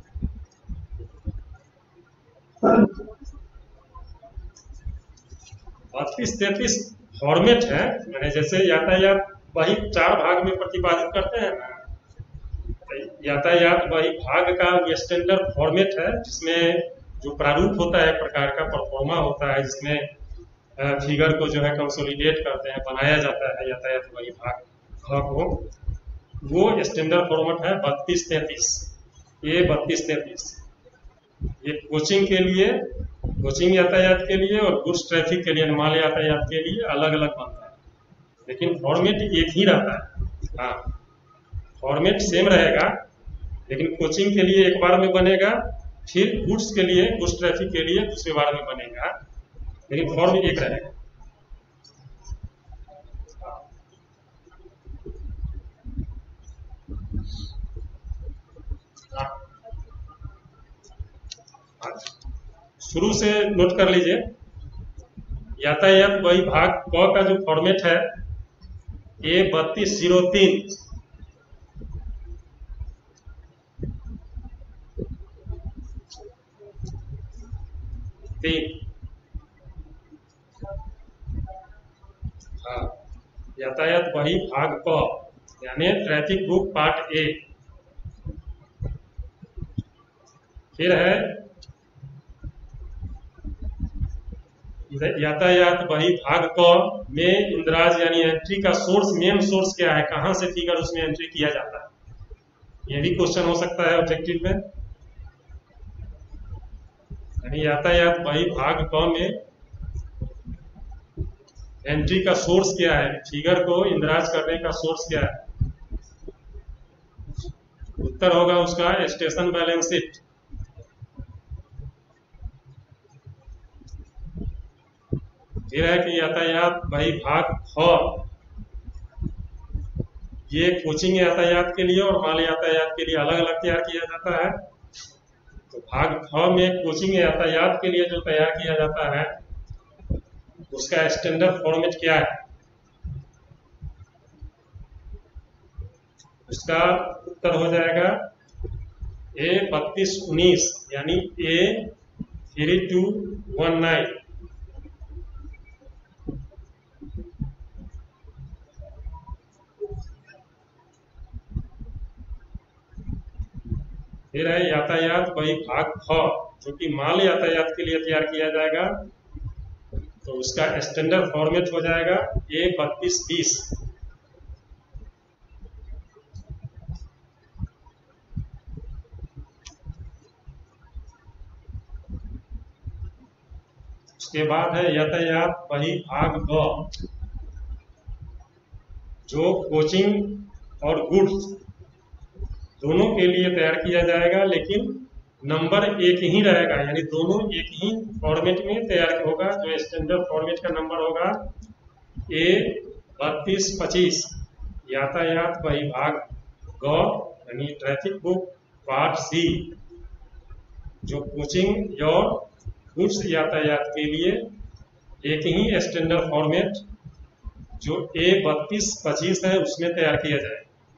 B: 32-33 फॉर्मेट है, मैंने जैसे यातायात वही 4 भाग में प्रतिपादित करते हैं ना, यातायात वही भाग का स्टैंडर्ड फॉर्मेट है जिसमें जो प्रारूप होता है प्रकार का परफॉर्मा होता है, जिसमें फिगर को जो है कंसोलिडेट करते हैं, बनाया जाता है यातायात वही भाग को, वो स्टैंडर्ड फॉर्मेट है 32-33। ये 32-33 ये कोचिंग के लिए, कोचिंग यातायात के लिए और गुड्स ट्रैफिक के लिए, माल यातायात के लिए अलग अलग बनता है, लेकिन फॉर्मेट एक ही रहता है। हाँ, फॉर्मेट सेम रहेगा, लेकिन कोचिंग के लिए एक बार में बनेगा, फिर गुड्स के लिए, गुड्स ट्रैफिक के लिए दूसरे बार में बनेगा, लेकिन फॉर्म एक रहेगा। शुरू से नोट कर लीजिए, यातायात वही भाग क का जो फॉर्मेट है A3203, हाँ, यातायात वही भाग क यानी ट्रैफिक बुक पार्ट ए। फिर है यातायात वही भाग क में इंद्राज यानी एंट्री का सोर्स, मेन सोर्स क्या है, कहां से फिगर उसमें एंट्री किया जाता है, ये भी क्वेश्चन हो सकता है ऑब्जेक्टिव में। यानी यातायात वही भाग क में एंट्री का सोर्स क्या है, फिगर को इंद्राज करने का सोर्स क्या है, उत्तर होगा उसका स्टेशन बैलेंस शीट। फिर है कि यातायात वही भाग ख, ये कोचिंग यातायात के लिए और माल यातायात के लिए अलग अलग तैयार किया जाता है। तो भाग ख में कोचिंग यातायात के लिए जो तैयार किया जाता है उसका स्टैंडर्ड फॉर्मेट क्या है, उसका उत्तर हो जाएगा A3219 यानी A3219। फिर है यातायात वही भाग ख जो कि माल यातायात के लिए तैयार किया जाएगा, तो उसका स्टैंडर्ड फॉर्मेट हो जाएगा A3220। उसके बाद है यातायात वही भाग ग जो कोचिंग और गुड्स दोनों के लिए तैयार किया जाएगा, लेकिन नंबर एक ही रहेगा, यानी दोनों एक ही फॉर्मेट में तैयार होगा। जो स्टैंडर्ड फॉर्मेट का नंबर होगा A3225। यातायात वही भाग ग यानी ट्रैफिक बुक पार्ट सी जो कोचिंग और गुड्स यातायात के लिए एक ही स्टैंडर्ड फॉर्मेट जो A3225 है उसमें तैयार किया जाएगा।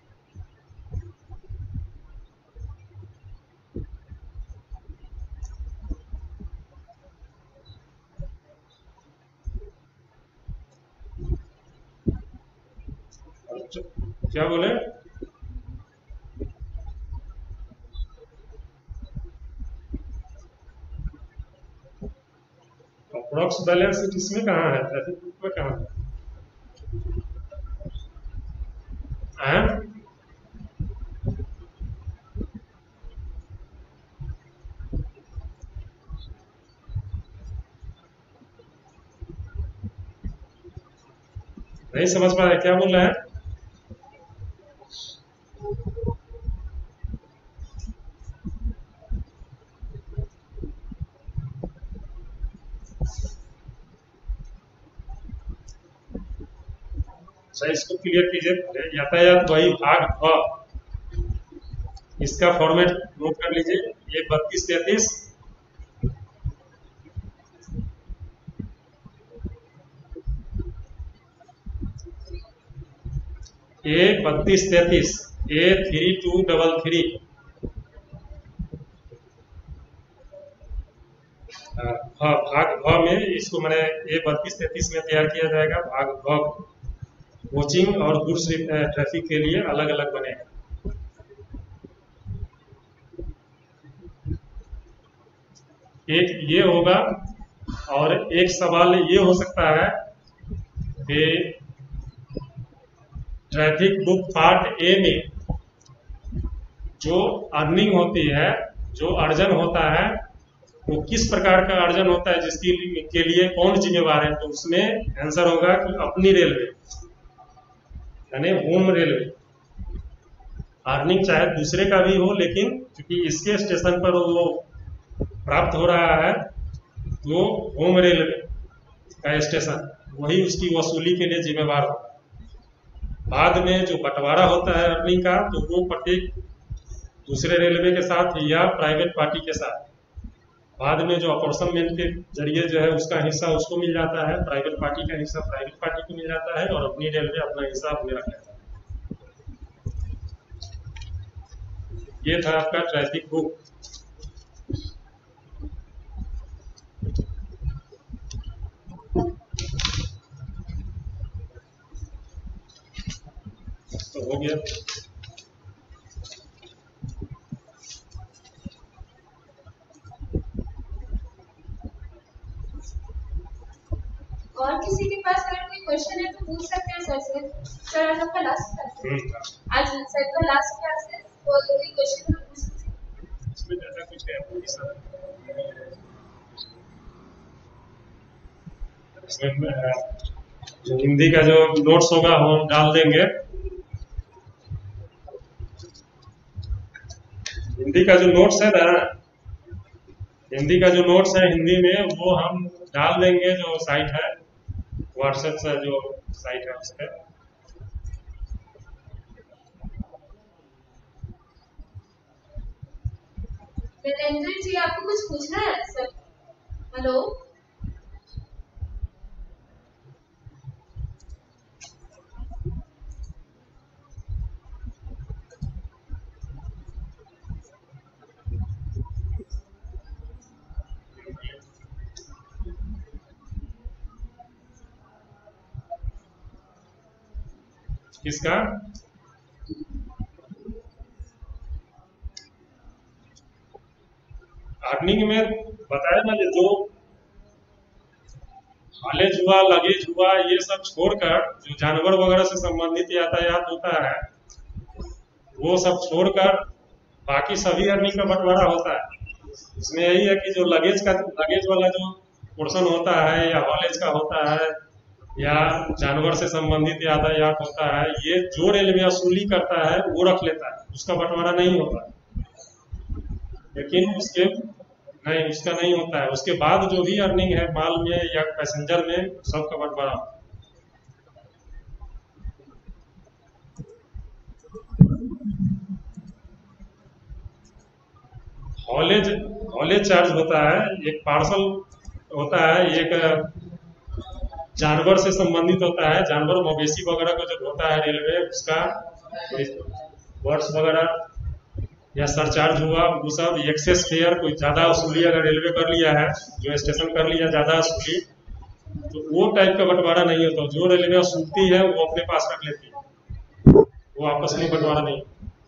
B: क्या बोले? अप्रॉक्स बैलेंस शीट इसमें कहाँ है, ट्रैफिक बुक में कहाँ है? नहीं समझ पा रहे, क्या बोल रहे हैं? अच्छा, इसको क्लियर कीजिए। यातायात वही भाग ख, इसका फॉर्मेट नोट कर लीजिए। ये 3233 A3233 A3233 भाग भ में इसको मैंने A3233 में तैयार किया जाएगा। भाग भ कोचिंग और गुड्स ट्रैफिक के लिए अलग अलग बनेगा। एक ये होगा, और एक सवाल ये हो सकता है कि ट्रैफिक बुक पार्ट ए में जो अर्निंग होती है, जो अर्जन होता है, वो किस प्रकार का अर्जन होता है, जिसकी के लिए कौन जिम्मेवार है। तो उसमें आंसर होगा कि अपनी रेलवे, यानी होम रेलवे। अर्निंग चाहे दूसरे का भी हो, लेकिन क्योंकि इसके स्टेशन पर वो प्राप्त हो रहा है, तो होम रेलवे का स्टेशन वही उसकी वसूली के लिए जिम्मेवार होगा। बाद में जो बंटवारा होता है अर्निंग का, तो वो प्रत्येक दूसरे रेलवे के साथ या प्राइवेट पार्टी के साथ, बाद में जो अपॉर्चमेंट के जरिए जो है उसका हिस्सा उसको मिल जाता है, प्राइवेट पार्टी का हिस्सा प्राइवेट पार्टी को मिल जाता है, और अपनी रेलवे अपना हिस्सा अपने रख लेता है। ये था आपका ट्रैफिक बुक। तो हो गया।
A: और किसी के पास अगर कोई क्वेश्चन है तो पूछ सकते हैं सर से। सर आज आपका लास्ट क्लास है, आज सर का लास्ट क्लास है, तो कोई क्वेश्चन है पूछ सकते हैं।
B: इसमें ज़्यादा कुछ है सर, इसमें जो हिंदी का जो नोट्स होगा हम डाल देंगे। हिंदी का जो नोट्स है ना, हिंदी का जो नोट्स है हिंदी में, वो हम डाल देंगे जो साइट है, व्हाट्सएप से जो साइट है उस पर।
A: निरंजन जी आपको कुछ पूछना है सर? हेलो,
B: किसका? अर्निंग में बताया ना, जो हालेज हुआ, लगेज हुआ, ये सब छोड़कर जो जानवर वगैरह से संबंधित यातायात होता है, वो सब छोड़कर बाकी सभी अर्निंग का बंटवारा होता है। इसमें यही है कि जो लगेज वाला जो पोर्शन होता है, या हॉलेज का होता है, या जानवर से संबंधित यातायात होता है, ये जो रेलवे वसूली करता है वो रख लेता है, उसका बंटवारा नहीं होता है। लेकिन उसका नहीं होता है। उसके बाद जो भी अर्निंग है माल में या पैसेंजर में, सबका बंटवारा होता है। हॉलेज चार्ज होता है, एक पार्सल होता है, एक जानवर से संबंधित होता है, जानवर मवेशी वगैरह का जो होता है रेलवे, उसका वर्ड्स वगैरह या सरचार्ज हुआ, वो सब एक्सेस फेयर, कोई ज्यादा वसूली अगर रेलवे कर लिया है, जो स्टेशन कर लिया ज्यादा वसूली, तो वो टाइप का बंटवारा नहीं होता। जो रेलवे वसूलती है वो अपने पास रख लेती है, वो आपस में बंटवारा नहीं।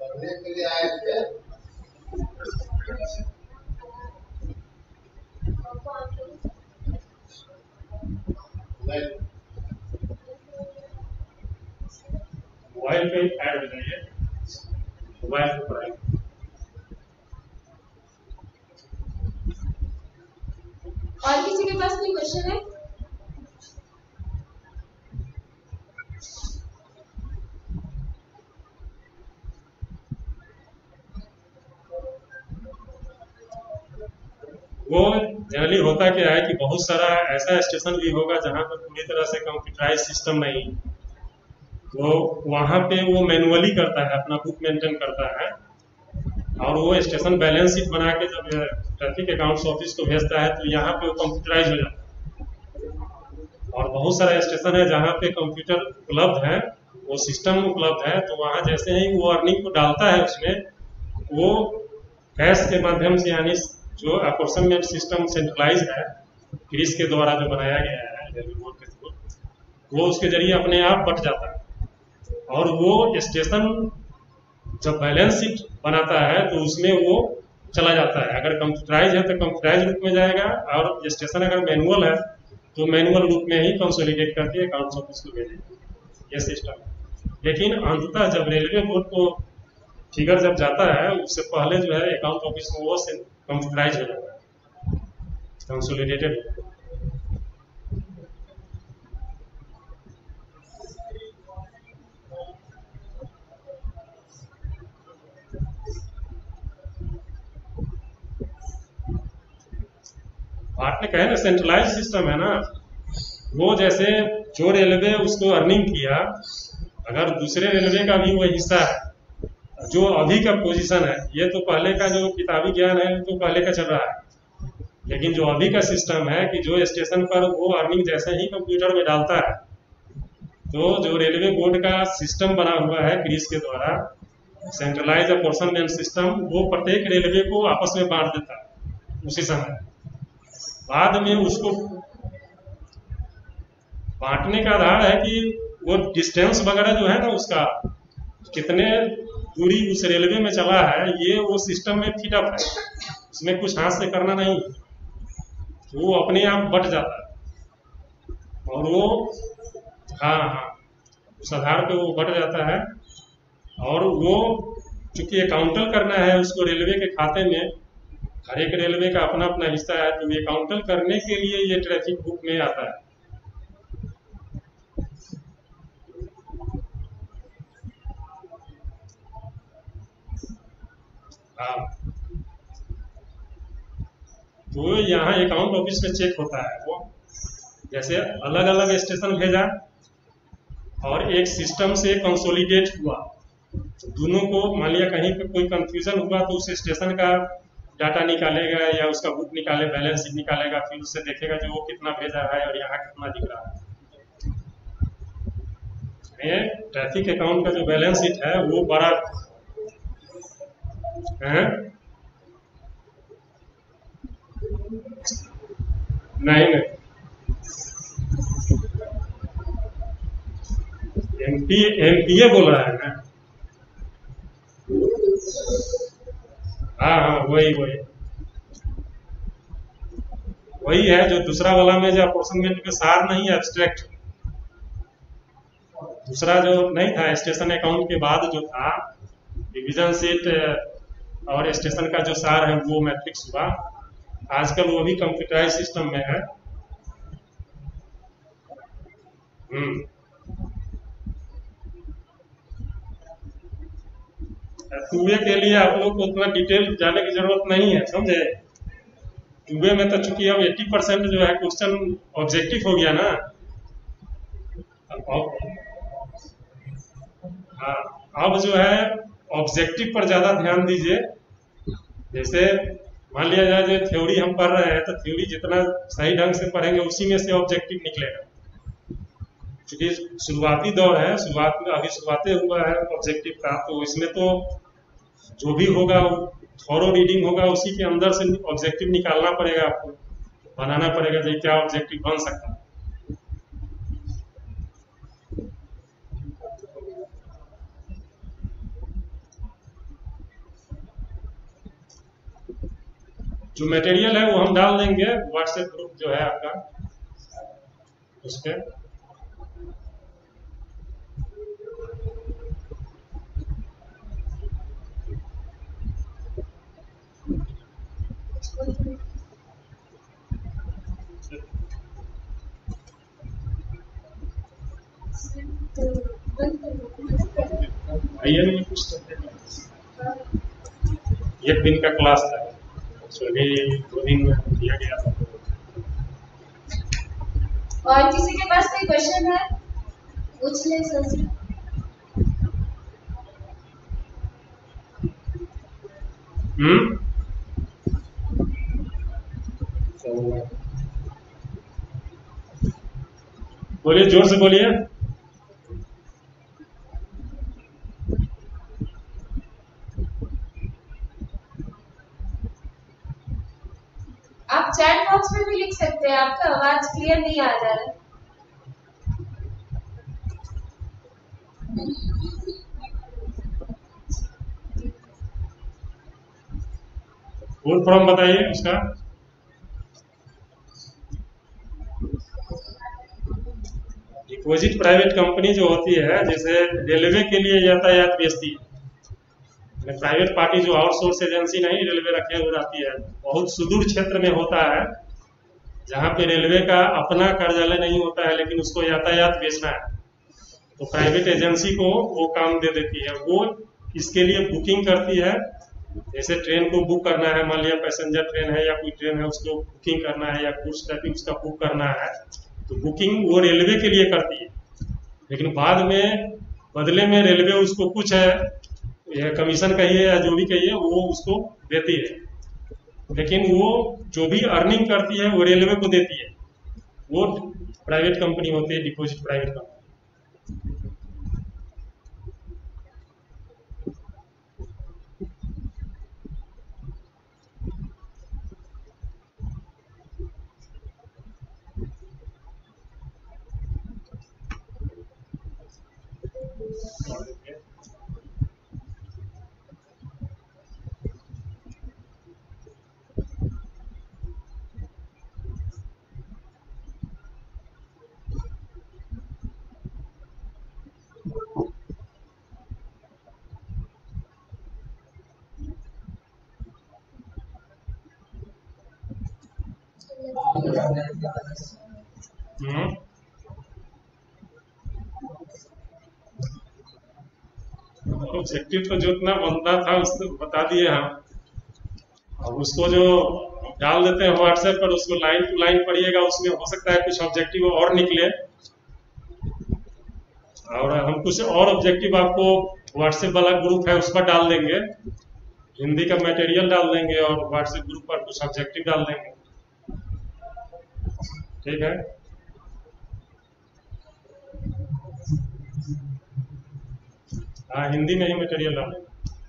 B: मोबाइल पे ऐड हो जाइए, मोबाइल पे पढ़ाई।
A: और किसी के पास कोई क्वेश्चन है?
B: वो जनरली होता क्या है कि बहुत सारा ऐसा स्टेशन भी होगा जहां पर पूरी तरह से कंप्यूटराइज सिस्टम नहीं, तो वहां पे वो मैनुअली करता है, अपना बुक मेंटेन करता है, और वो स्टेशन बैलेंस शीट बना के जब ट्रैफिक अकाउंट्स ऑफिस को भेजता है, तो यहाँ पे वो कंप्यूटराइज हो जाता है। और बहुत सारा स्टेशन है जहाँ पे कंप्यूटर उपलब्ध है, वो सिस्टम उपलब्ध है, तो वहाँ जैसे ही वो अर्निंग को डालता है उसमें, वो कैश के माध्यम से, यानी जो अपॉर्चनमेंट सिस्टम सेंट्रलाइज है, ग्रीस के द्वारा जो बनाया गया है रेलवे बोर्ड के थ्रू, वो उसके जरिए अपने आप बट जाता है। और वो स्टेशन जब बैलेंस शीट बनाता है तो उसमें वो चला जाता है। अगर कंप्यूटराइज है तो कंप्यूटराइज रूप में जाएगा, और स्टेशन अगर मैनुअल है तो मैनुअल रूप में ही कंसोलिडेट करके अकाउंट्स ऑफिस को भेजेगा। ये सिस्टम है। लेकिन अंततः जब रेलवे बोर्ड को फिगर जब जाता है, उससे पहले जो है अकाउंट ऑफिस में वो कंप्यूटराइज हो जाता है, कंसोलिडेटेड। आपने कहे ना सेंट्रलाइज सिस्टम है ना, वो जैसे जो रेलवे उसको अर्निंग किया, अगर दूसरे रेलवे का भी वो हिस्सा है, जो अभी का पोजीशन है, ये तो पहले का जो किताबी ज्ञान है तो पहले का चल रहा है। लेकिन जो अभी का सिस्टम है कि जो स्टेशन पर वो अर्निंग जैसे ही कंप्यूटर में डालता है, तो जो रेलवे बोर्ड का सिस्टम बना हुआ है ग्रीस के द्वारा, सेंट्रलाइज अपॉर्चनमेंट सिस्टम, वो प्रत्येक रेलवे को आपस में बांट देता है उसी समय। बाद में उसको बांटने का आधार है कि वो डिस्टेंस वगैरह जो है ना, उसका कितने दूरी उस रेलवे में चला है, ये वो सिस्टम में फिटअप है, उसमें कुछ हाथ से करना नहीं, तो वो अपने आप बट जाता है। और वो हाँ, उस आधार पे वो बट जाता है। और वो चूंकि अकाउंटल करना है उसको रेलवे के खाते में, हर एक रेलवे का अपना अपना हिस्सा है, तो ये काउंटर करने के लिए ये ट्रैफिक बुक में आता है। हाँ, तो यहाँ अकाउंट ऑफिस में चेक होता है। वो जैसे अलग अलग स्टेशन भेजा और एक सिस्टम से कंसोलिडेट हुआ, दोनों को मान लिया कहीं पे कोई कंफ्यूजन हुआ तो उस स्टेशन का डाटा निकालेगा या उसका बुक निकाले, बैलेंस शीट निकालेगा, फिर उससे देखेगा जो वो कितना भेजा है और यहाँ कितना दिख रहा है। ट्रैफिक अकाउंट का जो बैलेंस शीट है वो बड़ा है। नहीं, एमपीए बोल रहा है ना। हाँ, वही है जो दूसरा वाला में जो अपॉर्चनमेंट के सार नहीं, एब्स्ट्रैक्ट। दूसरा जो नहीं था स्टेशन अकाउंट के बाद जो था डिवीजन सीट और स्टेशन का जो सार है वो मैट्रिक्स हुआ। आजकल वो भी कंप्यूटराइज सिस्टम में है। टूवे के लिए आप लोग को उतना डिटेल जाने की जरूरत नहीं है, समझे। टूवे में तो चूंकि अब 80% जो है क्वेश्चन ऑब्जेक्टिव हो गया ना। हाँ, अब जो है ऑब्जेक्टिव पर ज्यादा ध्यान दीजिए। जैसे मान लिया जाए जो थ्योरी हम पढ़ रहे हैं, तो थ्योरी जितना सही ढंग से पढ़ेंगे उसी में से ऑब्जेक्टिव निकलेगा। क्योंकि शुरुआती दौर है, शुरुआत में अभी शुरुआती हुआ है ऑब्जेक्टिव का, तो इसमें तो जो भी होगा थॉरो रीडिंग होगा, उसी के अंदर से ऑब्जेक्टिव निकालना पड़ेगा, आपको बनाना पड़ेगा जो क्या ऑब्जेक्टिव बन सकता है। जो मटेरियल है वो हम डाल देंगे व्हाट्सएप ग्रुप जो है आपका, उस पर। आइए में कुछ एक दिन का क्लास था, अभी 2 दिन में दिया गया था।
A: और किसी के पास कोई क्वेश्चन है पूछ ले सर से।
B: बोलिए, जोर से बोलिए।
A: आप चैट बॉक्स में भी लिख सकते हैं, आपका आवाज क्लियर नहीं आ रहा है।
B: फुल फॉर्म बताइए उसका। डिपॉजिट प्राइवेट कंपनी जो होती है, जैसे रेलवे के लिए यातायात बेचती है, प्राइवेट पार्टी जो आउटसोर्स एजेंसी नहीं रेलवे रखे हुए रहती है, बहुत सुदूर क्षेत्र में होता है जहाँ पे रेलवे का अपना कार्यालय नहीं होता है, लेकिन उसको यातायात बेचना है, तो प्राइवेट एजेंसी को वो काम दे देती है। वो इसके लिए बुकिंग करती है, जैसे ट्रेन को बुक करना है, मान लिया पैसेंजर ट्रेन है या कोई ट्रेन है, उसको बुकिंग करना है या गुड्स ट्रैफिक उसका बुक करना है, तो बुकिंग वो रेलवे के लिए करती है, लेकिन बाद में बदले में रेलवे उसको कुछ है कमीशन कहिए या जो भी कहिए वो उसको देती है, लेकिन वो जो भी अर्निंग करती है वो रेलवे को देती है। वो प्राइवेट कंपनी होती है, डिपॉजिट प्राइवेट कंपनी। ऑब्जेक्टिव तो जो इतना बनता था उसको बता दिए हम। अब उसको जो डाल देते हैं व्हाट्सएप पर, उसको लाइन टू लाइन पढ़िएगा, उसमें हो सकता है कुछ ऑब्जेक्टिव और निकले, और हम कुछ और ऑब्जेक्टिव आपको व्हाट्सएप वाला ग्रुप है उस पर डाल देंगे, हिंदी का मटेरियल डाल देंगे और व्हाट्सएप ग्रुप पर कुछ ऑब्जेक्टिव डाल देंगे। ठीक है, हाँ हिंदी में ही मटेरियल डालेंगे।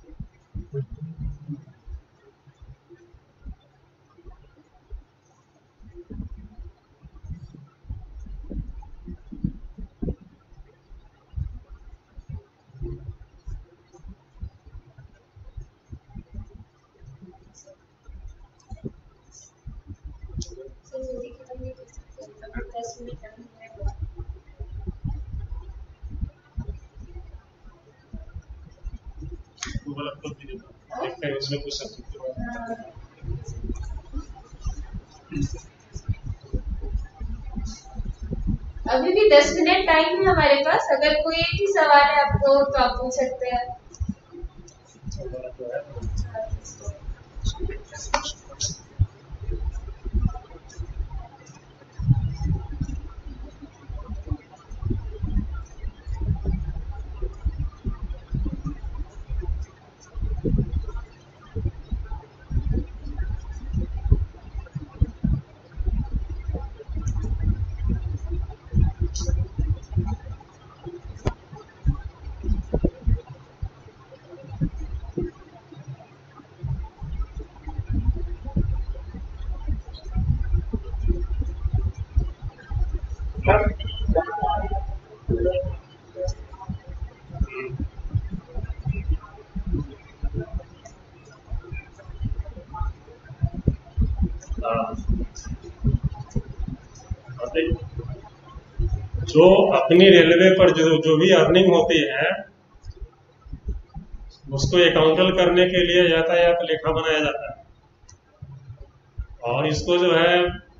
B: देखते हैं उसमें कुछ सब्जेक्ट।
A: अभी भी 10 मिनट टाइम है हमारे पास, अगर कोई एक ही सवाल है आपको तो आप पूछ सकते हैं।
B: जो अपनी रेलवे पर जो भी अर्निंग होती है उसको अकाउंटल करने के लिए यातायात लेखा बनाया जाता है, और इसको जो है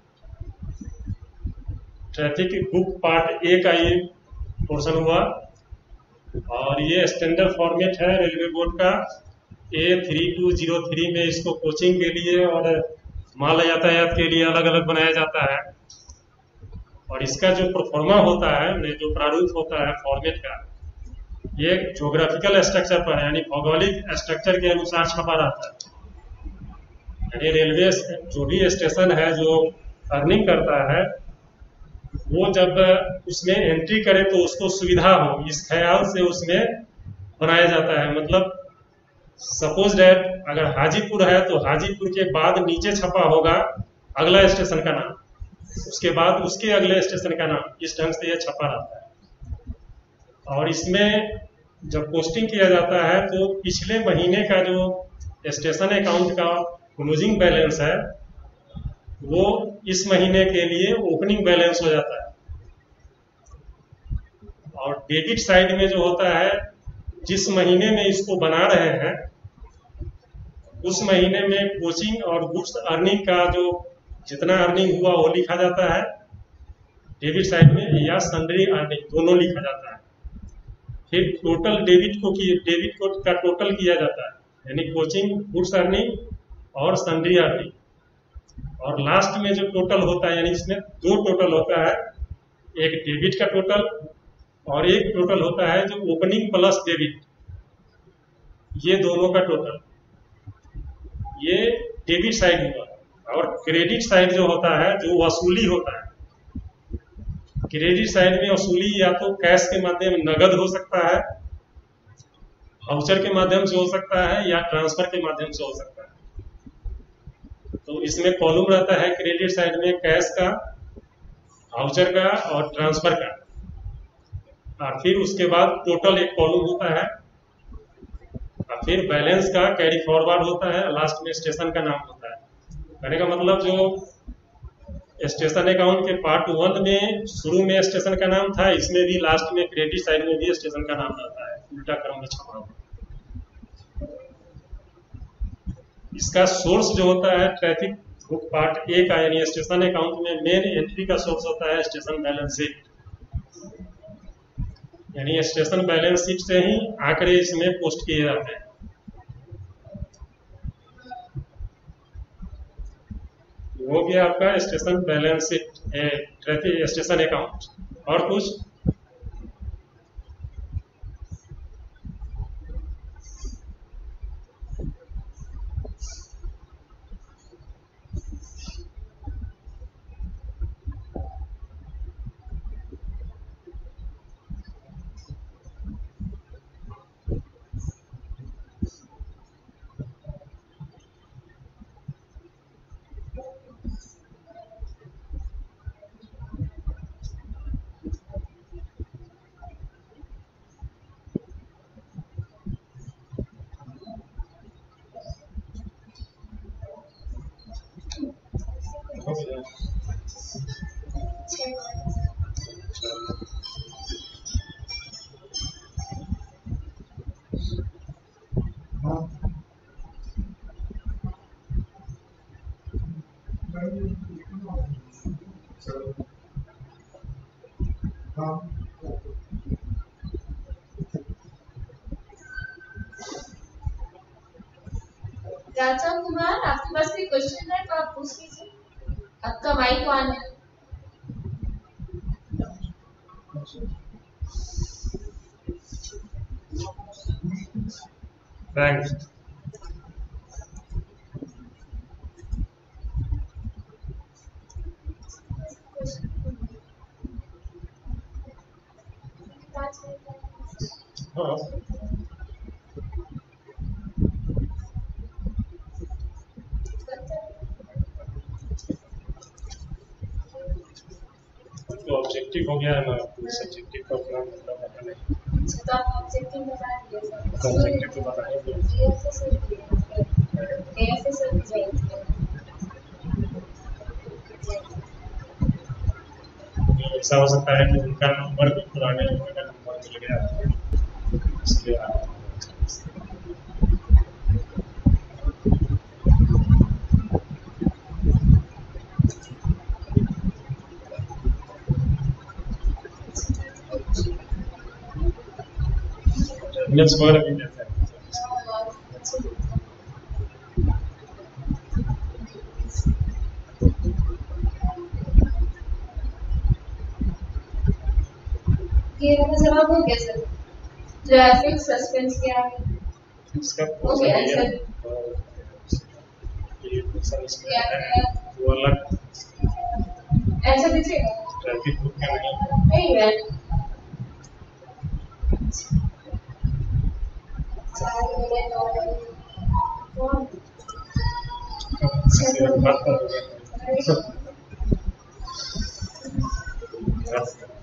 B: ट्रैफिक बुक पार्ट ए का ये पोर्शन हुआ, और ये स्टैंडर्ड फॉर्मेट है रेलवे बोर्ड का A3203 में। इसको कोचिंग के लिए और माल यातायात के लिए अलग अलग बनाया जाता है, और इसका जो प्रोफार्मा होता है, जो प्रारूप होता है फॉर्मेट का, ये ज्योग्राफिकल स्ट्रक्चर पर यानी भौगोलिक स्ट्रक्चर के अनुसार छपा रहता है। यानी रेलवे जो भी स्टेशन है जो अर्निंग करता है, वो जब उसमें एंट्री करे तो उसको सुविधा हो, इस ख्याल से उसमें बनाया जाता है। मतलब सपोज दैट अगर हाजीपुर है तो हाजीपुर के बाद नीचे छपा होगा अगला स्टेशन का नाम, उसके बाद उसके अगले स्टेशन का नाम, इस ढंग से यह छपा रहता है। और इसमें जब पोस्टिंग किया जाता है तो पिछले महीने का जो स्टेशन अकाउंट का क्लोजिंग बैलेंस है वो इस महीने के लिए ओपनिंग बैलेंस हो जाता है। और डेबिट साइड में जो होता है, जिस महीने में इसको बना रहे हैं उस महीने में कोचिंग और गुड्स अर्निंग का जो जितना अर्निंग हुआ वो लिखा जाता है डेबिट साइड में, या सन्ड्री अर्निंग दोनों लिखा जाता है। फिर टोटल डेबिट को का टोटल किया जाता है, यानी कोचिंग, गुड्स अर्निंग और सन्ड्री अर्निंग। और लास्ट में जो टोटल होता है, यानी इसमें दो टोटल होता है, एक डेबिट का टोटल और एक टोटल होता है जो ओपनिंग प्लस डेबिट, ये दोनों का टोटल, ये डेबिट साइड हुआ। और क्रेडिट साइड जो होता है, जो वसूली होता है, क्रेडिट साइड में वसूली या तो कैश के माध्यम नगद हो सकता है, वाउचर के माध्यम से हो सकता है, या ट्रांसफर के माध्यम से हो सकता है। तो इसमें कॉलम रहता है क्रेडिट साइड में कैश का, वाउचर का और ट्रांसफर का। और फिर उसके बाद टोटल एक कॉलम होता है, और फिर बैलेंस का कैरी फॉरवर्ड होता है, लास्ट में स्टेशन का नाम होता है। कहने का मतलब जो स्टेशन अकाउंट के पार्ट 1 में शुरू में स्टेशन का नाम था, इसमें भी लास्ट में क्रेडिट साइड में भी स्टेशन का नाम रहता है, उल्टा क्रम में छपा हुआ। इसका सोर्स जो होता है ट्रैफिक बुक पार्ट ए का, यानी स्टेशन अकाउंट में मेन एंट्री का सोर्स होता है स्टेशन बैलेंस शीट, यानी स्टेशन बैलेंस शीट से ही आंकड़े इसमें पोस्ट किए जाते हैं। वो भी आपका station balance sheet, traffic station account. और कुछ
A: राजा कुमार, आपके पास कोई क्वेश्चन है तो आप पूछ लीजिए। आपका माइक ऑन है।
B: थैंक्स। हाँ, तो ऑब्जेक्टिव हो गया है ना, सब्जेक्टिव का अपना मतलब पता नहीं।
A: तो आप ऑब्जेक्टिव बता दीजिए।
B: ऑब्जेक्टिव तो बताएंगे। ऐसा हो सकता है कि उनका नंबर भी पुराने लोगों का नंबर मिल गया है, इसलिए अटेंडेंस वगैरह भी देते हैं।
A: ये जवाब हो गया सर। ट्रैफिक सस्पेंस क्या है?
B: इसका
A: हो गया सर।
B: ये क्वेश्चन इसमें है वो अलग
A: ऐसा दीजिएगा।
B: ट्रैफिक बुक का
A: नहीं है।
B: बात कर
A: है।